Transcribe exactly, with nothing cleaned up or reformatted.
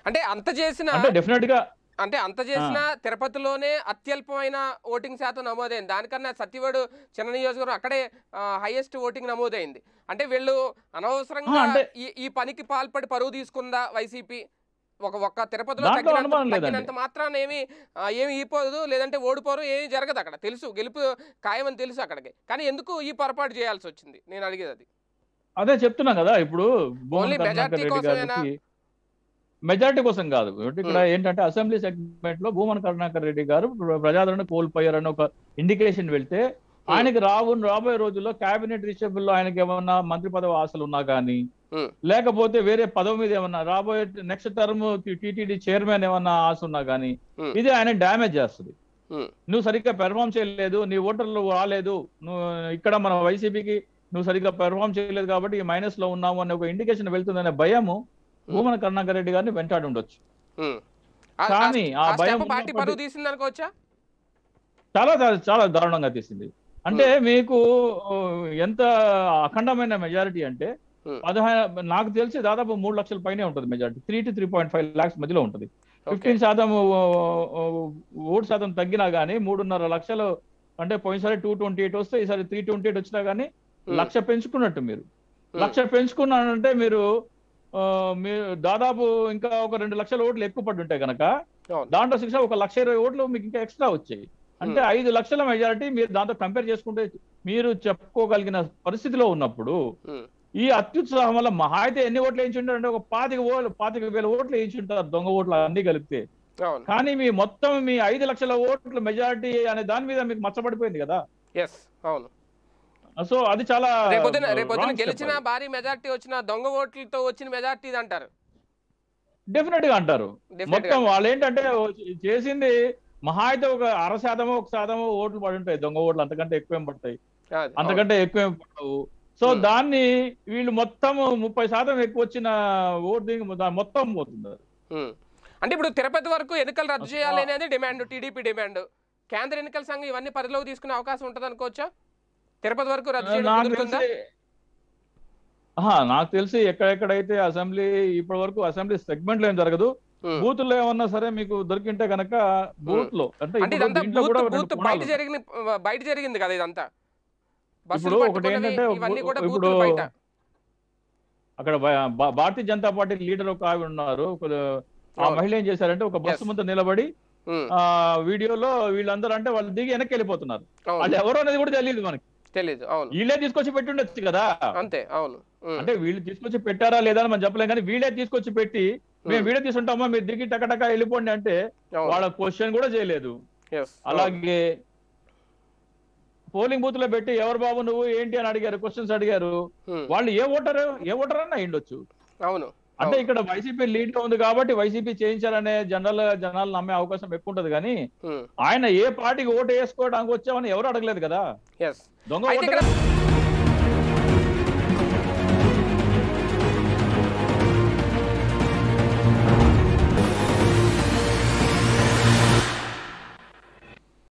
అంటే అంత చేసిన అంటే డెఫినెట్ గా అంటే అంత చేసిన తిరుపతిలోనే అత్యల్పమైన ఓటింగ్ శాతం నమోదైంది. దానికన్నా సత్యవేడు చిన్న నియోజకవర్గం అక్కడే హైయెస్ట్ ఓటింగ్ నమోదైంది. అంటే వీళ్ళు అనవసరంగా ఈ ఈ పనికి పాల్పడి పరువు తీసుకుందా వైసీపీ? ఒక ఒక్క తిరుపతిలో తగ్గినంత తగ్గినంత మాత్రాన ఏమి ఏమి ఈపోదు, లేదంటే ఓడిపోరు, ఏమి జరగదు. అక్కడ తెలుసు గెలుపు ఖాయమని తెలుసు అక్కడికి. కానీ ఎందుకు ఈ పొరపాటు చేయాల్సి వచ్చింది నేను అడిగేది అది. అదే చెప్తున్నా కదా, ఇప్పుడు ఓన్లీ మెజార్టీ కోసమేనా? మెజారిటీ కోసం కాదు. ఇక్కడ ఏంటంటే అసెంబ్లీ సెగ్మెంట్ లో భూమన కరుణాకర్ రెడ్డి గారు ప్రజాదరణ కోల్పోయారని ఒక ఇండికేషన్ వెళ్తే ఆయనకి రావు రాబోయే రోజుల్లో కేబినెట్ రిషబుల్ లో ఆయనకి ఏమన్నా మంత్రి పదవి ఆశలు ఉన్నా కానీ, లేకపోతే వేరే పదవి మీద ఏమన్నా రాబోయే నెక్స్ట్ టర్మ్ టీటీడీ చైర్మన్ ఏమన్నా ఆశ ఉన్నా కానీ ఇది ఆయన డ్యామేజ్ చేస్తుంది. నువ్వు సరిగ్గా పెర్ఫామ్ చేయలేదు, నీ ఓటర్లు రాలేదు, నువ్వు ఇక్కడ మన వైసీపీకి నువ్వు సరిగ్గా పెర్ఫామ్ చేయలేదు కాబట్టి ఈ మైనస్ లో ఉన్నాము అనే ఒక ఇండికేషన్ వెళ్తుందనే భయము భూమన కరుణాకర్ రెడ్డి గారిని వెంటాడి ఉండొచ్చు. కానీ ఆ భయం చాలా చాలా దారుణంగా తీసింది. అంటే మీకు ఎంత అఖండమైన మెజారిటీ అంటే పదహారు, నాకు తెలిసి దాదాపు మూడు లక్షల పైనే ఉంటుంది majority. Three to three point five lakhs మధ్యలో ఉంటుంది. ఫిఫ్టీన్ శాతం ఓటు శాతం తగ్గినా కానీ మూడున్నర లక్షలు అంటే పోయినసారి టూ ట్వంటీ ఎయిట్ వస్తే ఈసారి త్రీ ట్వంటీ ఎయిట్ వచ్చినా కానీ లక్ష పెంచుకున్నట్టు. మీరు లక్ష పెంచుకున్నానంటే మీరు మీరు దాదాపు ఇంకా ఒక రెండు లక్షల ఓట్లు ఎక్కువ పడి ఉంటాయి కనుక దాంట్లో శిక్ష ఒక లక్ష ఇరవై ఓట్లు మీకు ఇంకా ఎక్స్ట్రా వచ్చాయి. అంటే ఐదు లక్షల మెజారిటీ మీరు దాంతో కంపేర్ చేసుకుంటే మీరు చెప్పుకోగలిగిన పరిస్థితిలో ఉన్నప్పుడు ఈ అత్యుత్సాహం వల్ల మహా అయితే ఎన్ని ఓట్లు వేయించుంటారు అంటే ఒక పాతిక ఓట్లు పాతిక వేల ఓట్లు వేయించుంటారు దొంగ ఓట్లు అన్ని కలిపితే. కానీ మీ మొత్తం మీ ఐదు లక్షల ఓట్ల మెజారిటీ అనే దాని మీద మీకు మచ్చపడిపోయింది కదా. అవును. సో అది చాలా రేపొద్దున రేపొద్దున గెలిచిన భారీ మెజార్టీ వచ్చిన దొంగ ఓట్లతో వచ్చిన మెజార్టీ అంటారు. డెఫినెట్ గా అంటారు. మొత్తం వాళ్ళు ఏంటంటే చేసింది మహా అయితే ఒక అర శాతమో ఒక శాతమో ఓట్లు పడి ఉంటాయి దొంగ ఓట్లు, అంతకంటే ఎక్కువేం పడతాయి, అంతకంటే ఎక్కువేం పడవు. సో దాన్ని వీళ్ళు మొత్తం ముప్పై శాతం ఎక్కువ వచ్చిన ఓటు మొత్తం పోతున్నారు. అంటే ఇప్పుడు తిరుపతి వరకు ఎన్నికలు రద్దు చేయాలి అనేది డిమాండ్, టీడీపీ డిమాండ్. కేంద్ర ఎన్నికల సంఘం ఇవన్నీ పరిధిలోకి తీసుకునే అవకాశం ఉంటుంది అనుకోవచ్చా? తిరుపతి వరకు రద్దు చేయడం నాకు తెలిసి ఎక్కడెక్కడైతే అసెంబ్లీ ఇప్పటి వరకు అసెంబ్లీ సెగ్మెంట్ లో ఏం జరగదు, బూత్ లో ఏమన్నా సరే మీకు దొరికింటే కనుక బూత్ లో అంటే బయట జరిగింది బయట జరిగింది కదా ఇదంతా. ఇప్పుడు ఒకటి ఏంటంటే ఇప్పుడు అక్కడ భారతీయ జనతా పార్టీ లీడర్ ఒక ఆవిడ ఉన్నారు, ఆ మహిళ ఏం చేశారంటే ఒక బస్సు ముందు నిలబడి ఆ వీడియోలో వీళ్ళందరూ అంటే వాళ్ళు దిగి వెనక్కి వెళ్ళిపోతున్నారు. వాళ్ళు ఎవరో అనేది కూడా తెలియదు మనకి, తెలియదు. అవును, వీళ్ళే తీసుకొచ్చి పెట్టి ఉండొచ్చు కదా. అంతే. అవును. అంటే వీళ్ళు తీసుకొచ్చి పెట్టారా లేదా అని మనం చెప్పలేం, కానీ వీళ్ళే తీసుకొచ్చి పెట్టి మేము వీడియో తీసుకుంటామా మీరు దిగి టకటక వెళ్ళిపోండి అంటే వాళ్ళ క్వశ్చన్ కూడా చేయలేదు. అలాగే పోలింగ్ బూత్ లో పెట్టి ఎవరు బాబు నువ్వు ఏంటి అని అడిగారు, క్వశ్చన్స్ అడిగారు. వాళ్ళు ఏ ఓటర్ ఏ ఓటర్ అన్నా అయ్యుండొచ్చు. అవును. అంటే ఇక్కడ వైసీపీ లీడ్ లో ఉంది కాబట్టి వైసీపీ చేయించాలనే జనరల్ జనాలు నమ్మే అవకాశం ఎక్కువ ఉంటది. కానీ ఆయన ఏ పార్టీకి ఓటు వేసుకోవడానికి వచ్చామని ఎవరు అడగలేదు కదా. దొంగ